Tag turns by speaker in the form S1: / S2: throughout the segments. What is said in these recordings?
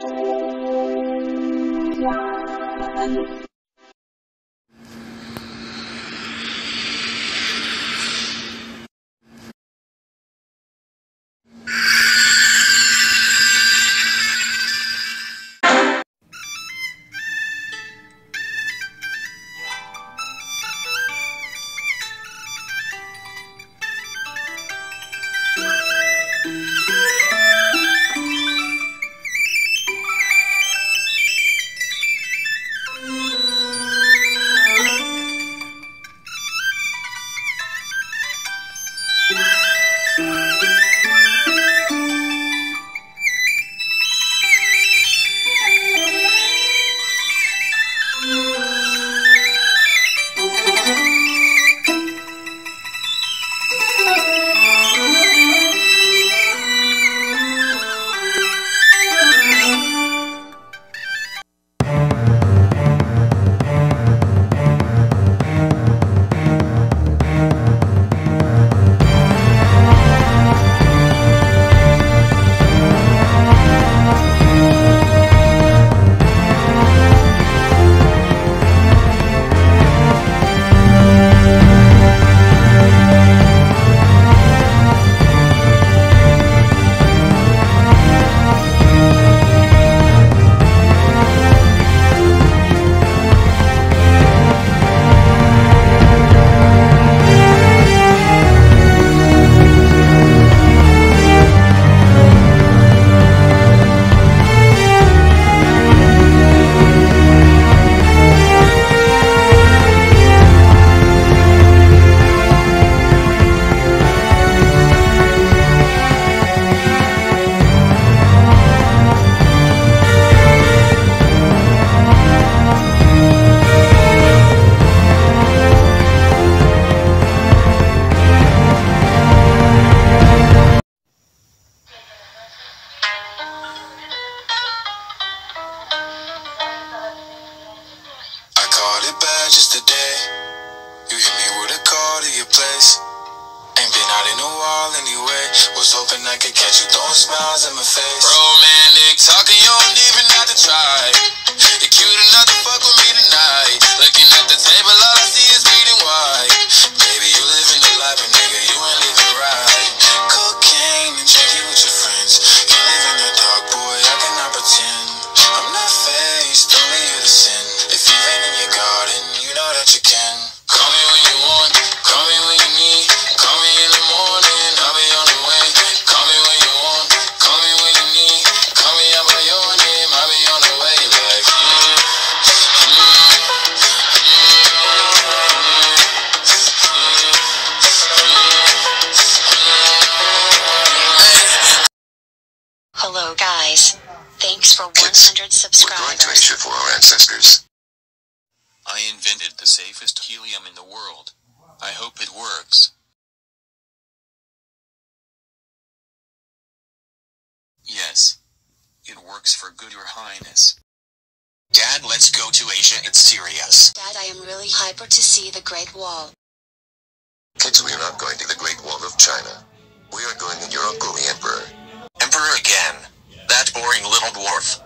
S1: Just today, you hit me with a call to your place. Ain't been out in a while anyway. Was hoping I could catch you throwing smiles in my face. Romantic talking, you don't even have to try. You're cute enough to fuck with me tonight. Looking at the table, all I see is bleeding white. Baby, you living the life, but nigga, you ain't living right. Cocaine and drinking with your friends. You live in the dark, boy, I cannot pretend. I'm not faced, only you to sin. If you've been in your garden, you know that you can. Call me when you want, call me when you need. Call me in the morning, I'll be on the way. Call me when you want, call me when you need. Call me out by your name, I'll be on the way. Like,
S2: Hello guys. Thanks for 100 subscribers.
S3: We're going to Asia for our ancestors.
S1: I invented the safest helium in the world. I hope it works. Yes. It works for good, Your Highness.
S3: Dad, let's go to Asia, it's serious.
S2: Dad, I am really hyper to see the Great Wall.
S3: Kids, we are not going to the Great Wall of China. We are going in your uncle the Emperor. Emperor again. That boring little dwarf.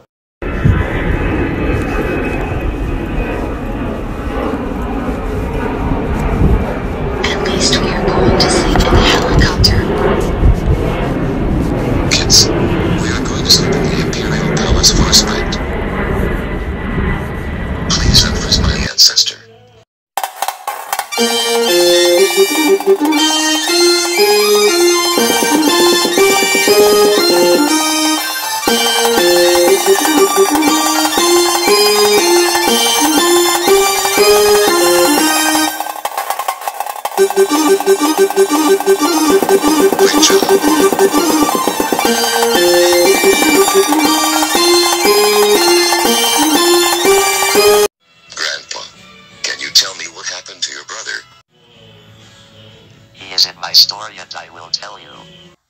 S2: At least we are going to sleep in the helicopter.
S3: Kids, we are going to sleep in the Imperial Palace for a night. Please unfreeze my ancestor. Great job. Grandpa, can you tell me what happened to your brother?
S4: He is in my story and I will tell you.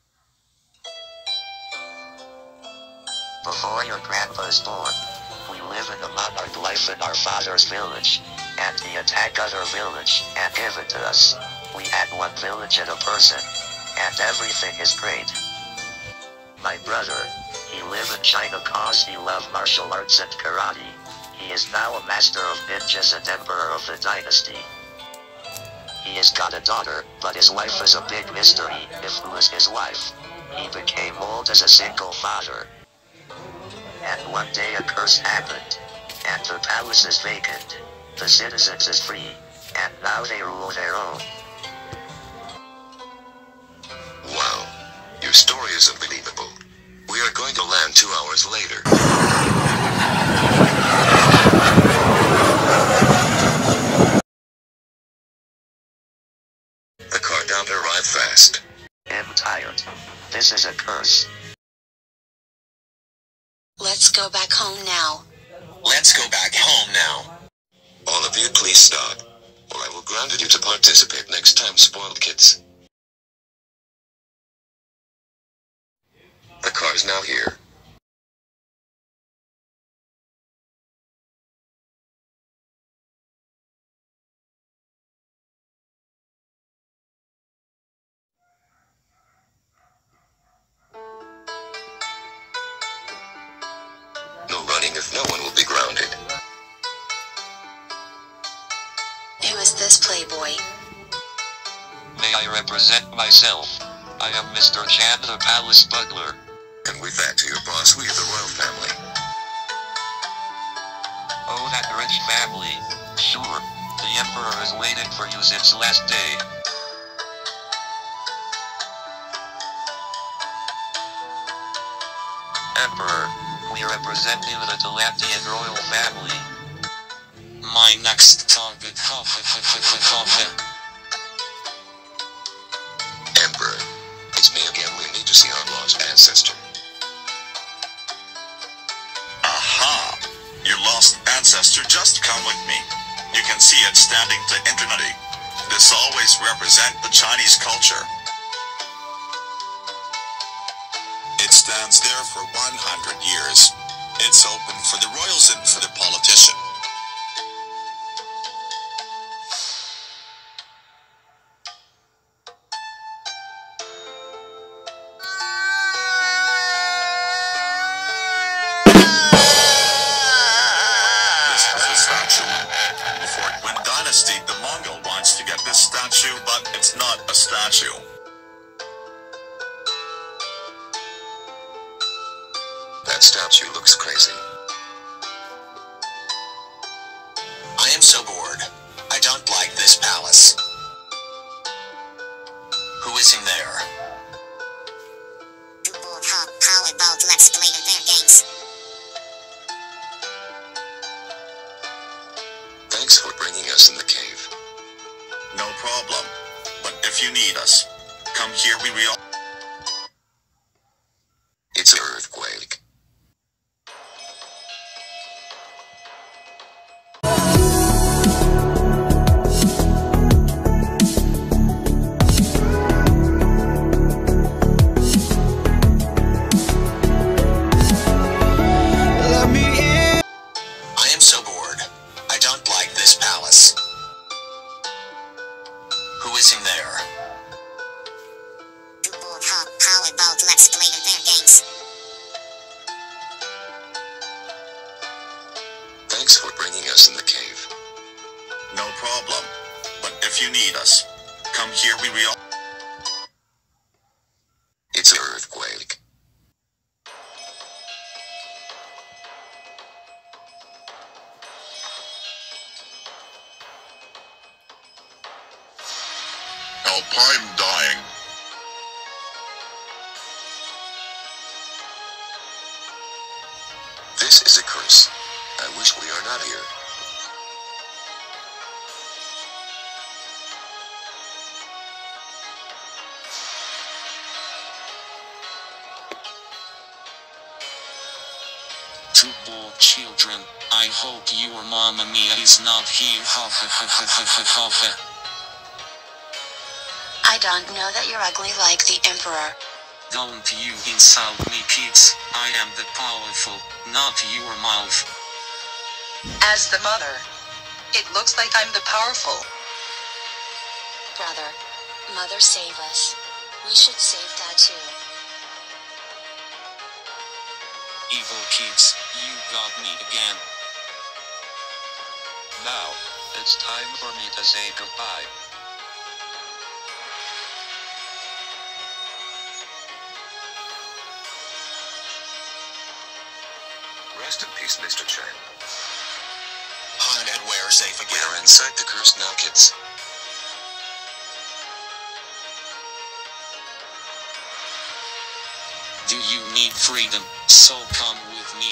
S4: Before your grandpa's born, we live in a monarch life in our father's village, and he attacked other village and give it to us. We had one village and a person, and everything is great. My brother, He lived in China cause he loved martial arts and karate. He is now a master of ninjas and emperor of the dynasty. He has got a daughter, but his wife is a big mystery, if who is his wife. He became old as a single father. And one day a curse happened. And the palace is vacant. The citizens is free. And now they rule their own.
S3: Wow. Your story is unbelievable. We are going to land 2 hours later. The car don't arrive fast.
S4: I'm tired. This is a curse.
S2: Let's go back home now.
S3: Let's go back home now. All of you please stop, or I will ground you to participate next time, spoiled kids. The car's now here. No running if no one will be grounded.
S2: Who is this playboy?
S4: May I represent myself? I am Mr. Chan, the palace butler.
S3: And with that to your boss, we are the royal family.
S4: Oh, that rich family. Sure. The emperor is waiting for you since last day. Emperor, we represent you the Atlantean royal family.
S1: My next target.
S3: Emperor, it's me again. We need to see our lost ancestor.
S5: Aha! Your lost ancestor, just come with me. You can see it standing to infinity. This always represent the Chinese culture. It stands there for 100 years. It's open for the royals and for the politician. This is a statue. Before it went dynasty, the Mongol wants to get this statue, but it's not a statue.
S3: That statue looks crazy.
S1: I am so bored. I don't like this palace. Who is in there?
S6: Powerball Let's Play their games.
S3: Thanks for bringing us in the cave.
S5: No problem. But if you need us, come here, we real.
S3: It's an earthquake.
S1: I am so bored. I don't like this palace. Who is in there?
S6: Powerball Let's Play their games.
S3: Thanks for bringing us in the cave.
S5: No problem. But if you need us, come here, we real.
S3: It's an earthquake.
S5: Help, I'm dying.
S3: This is a curse. I wish we are not here.
S1: Two bored children. I hope your Mamma Mia is not here.
S2: I don't know that you're ugly like the Emperor.
S1: Don't you insult me, kids. I am the powerful, not your mouth.
S7: As the mother, it looks like I'm the powerful.
S2: Brother, Mother save us. We should save Dad too.
S1: Evil kids, you got me again.
S4: Now, it's time for me to say goodbye.
S3: Rest in peace, Mr. Chen.
S5: Han and we're safe
S3: We
S5: again.
S3: are inside the curse now, kids.
S1: Do you need freedom? So come with me.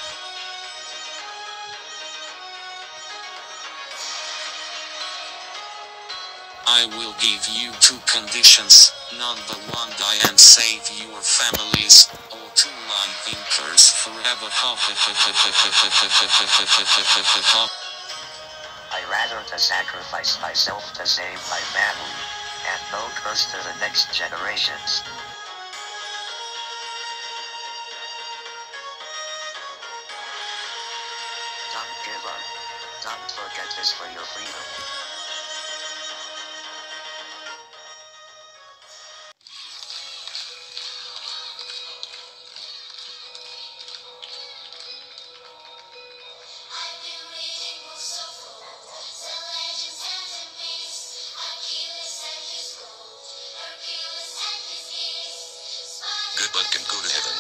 S1: I will give you 2 conditions. Number 1, die and save your families, or 2, live in curse forever.
S4: I rather to sacrifice myself to save my family, and no curse to the next generations. Don't give up. Don't forget this for your freedom.
S3: Good luck and go to heaven.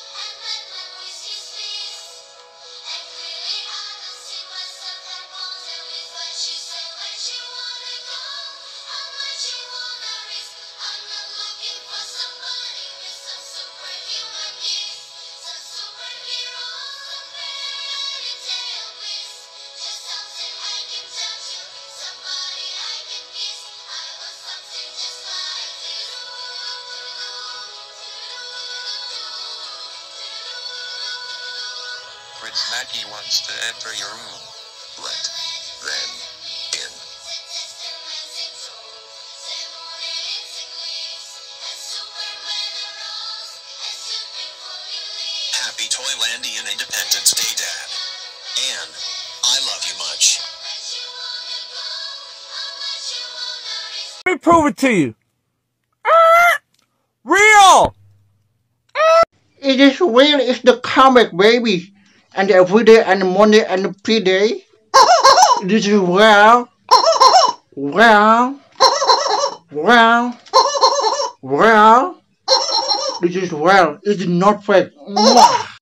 S4: Prince Mackie wants to enter your room.
S3: Let them in.
S5: Happy Toylandian Independence Day, Dad. And I love you much.
S8: Let me prove it to you. Real!
S9: It is real, it's the comic, baby. And every day and Monday and Friday. This is real. Real. Real. Real. This is real. It's not fake. Mwah.